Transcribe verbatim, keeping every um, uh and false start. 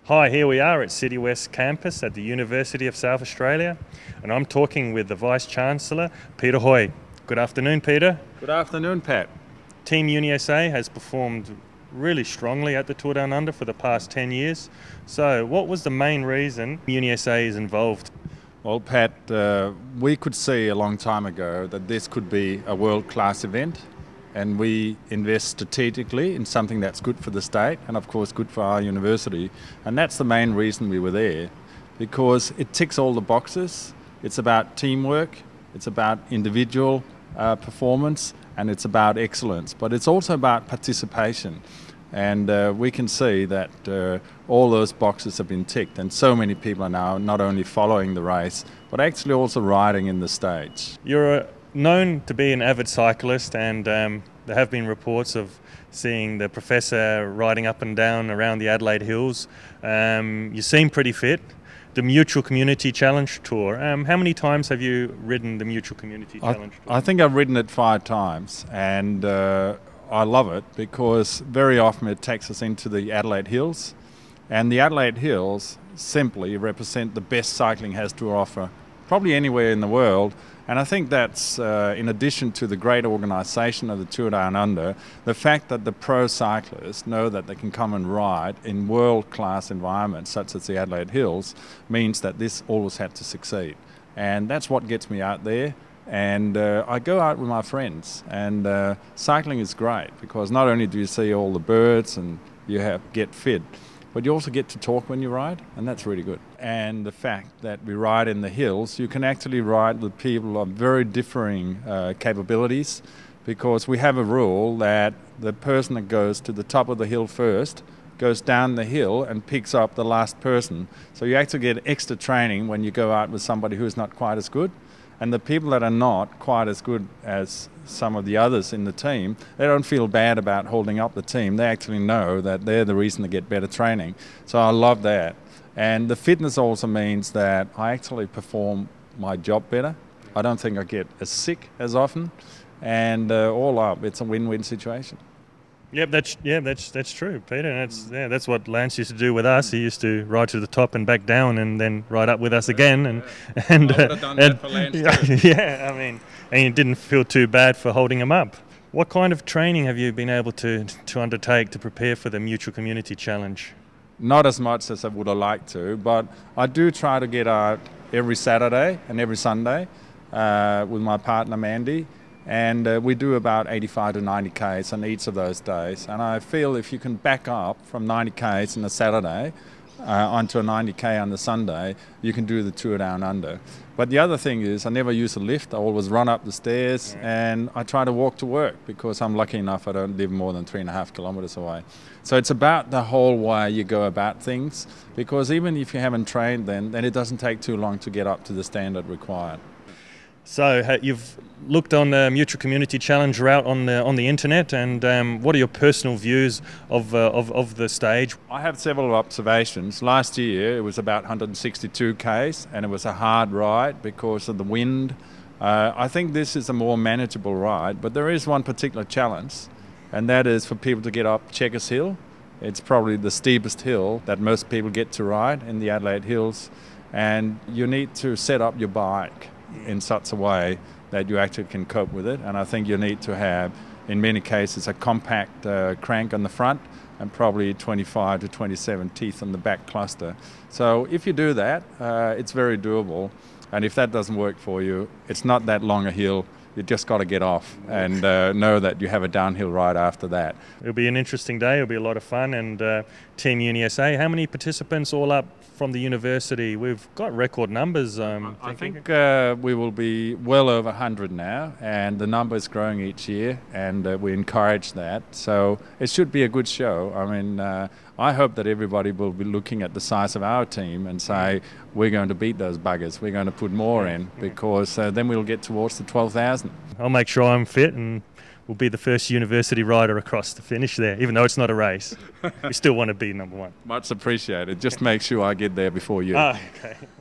Hi, here we are at City West campus at the University of South Australia, and I'm talking with the Vice-Chancellor, Peter Hoy. Good afternoon, Peter. Good afternoon, Pat. Team UniSA has performed really strongly at the Tour Down Under for the past ten years. So what was the main reason UniSA is involved? Well, Pat, uh, we could see a long time ago that this could be a world-class event, and we invest strategically in something that's good for the state and of course good for our university, and that's the main reason we were there, because it ticks all the boxes. It's about teamwork, it's about individual uh, performance, and it's about excellence, but it's also about participation. And uh, we can see that uh, all those boxes have been ticked, and so many people are now not only following the race but actually also riding in the stage. You're a known to be an avid cyclist, and um, there have been reports of seeing the professor riding up and down around the Adelaide Hills. Um, you seem pretty fit. The Mutual Community Challenge Tour, um, how many times have you ridden the Mutual Community I, Challenge Tour? I think I've ridden it five times, and uh, I love it because very often it takes us into the Adelaide Hills, and the Adelaide Hills simply represent the best cycling has to offer probably anywhere in the world. And I think that's, uh, in addition to the great organisation of the Tour Down Under, the fact that the pro cyclists know that they can come and ride in world-class environments such as the Adelaide Hills means that this always had to succeed. And that's what gets me out there. And uh, I go out with my friends, and uh, cycling is great because not only do you see all the birds and you have get fit, but you also get to talk when you ride, and that's really good. And the fact that we ride in the hills, you can actually ride with people of very differing uh, capabilities, because we have a rule that the person that goes to the top of the hill first goes down the hill and picks up the last person. So you actually get extra training when you go out with somebody who's not quite as good. And the people that are not quite as good as some of the others in the team, they don't feel bad about holding up the team. They actually know that they're the reason to get better training. So I love that. And the fitness also means that I actually perform my job better. I don't think I get as sick as often. And uh, all up, it's a win-win situation. Yep, that's yeah, that's that's true, Peter. And that's yeah, that's what Lance used to do with us. He used to ride to the top and back down, and then ride up with us again. And yeah. and I would have done uh, that for Lance and, too. Yeah, I mean, and you didn't feel too bad for holding him up. What kind of training have you been able to to undertake to prepare for the Mutual Community Challenge? Not as much as I would have liked to, but I do try to get out every Saturday and every Sunday uh, with my partner Mandy. And uh, we do about eighty-five to ninety kays on each of those days. And I feel if you can back up from ninety kays on a Saturday uh, onto a ninety k on the Sunday, you can do the Tour Down Under. But the other thing is I never use a lift. I always run up the stairs, and I try to walk to work because I'm lucky enough I don't live more than three and a half kilometres away. So it's about the whole way you go about things, because even if you haven't trained then, then it doesn't take too long to get up to the standard required. So you've looked on the Mutual Community Challenge route on the on the internet, and um, what are your personal views of, uh, of of the stage? I have several observations. Last year it was about one hundred sixty-two kays, and it was a hard ride because of the wind. Uh, I think this is a more manageable ride, but there is one particular challenge, and that is for people to get up Checkers Hill. It's probably the steepest hill that most people get to ride in the Adelaide Hills, and you need to set up your bike in such a way that you actually can cope with it. And I think you need to have, in many cases, a compact uh, crank on the front and probably twenty-five to twenty-seven teeth on the back cluster. So if you do that, uh, it's very doable. And if that doesn't work for you, it's not that long a hill. You just got to get off and uh, know that you have a downhill ride after that. It'll be an interesting day. It'll be a lot of fun. And uh, Team UniSA, how many participants all up from the university? We've got record numbers. Um, I think uh, we will be well over one hundred now, and the number is growing each year, and uh, we encourage that. So it should be a good show. I mean, uh, I hope that everybody will be looking at the size of our team and say, we're going to beat those buggers. We're going to put more in, because uh, then we'll get towards the twelve thousand. I'll make sure I'm fit, and we'll be the first university rider across the finish there, even though it's not a race. We still want to be number one. Much appreciated. Just make sure I get there before you. Ah, okay.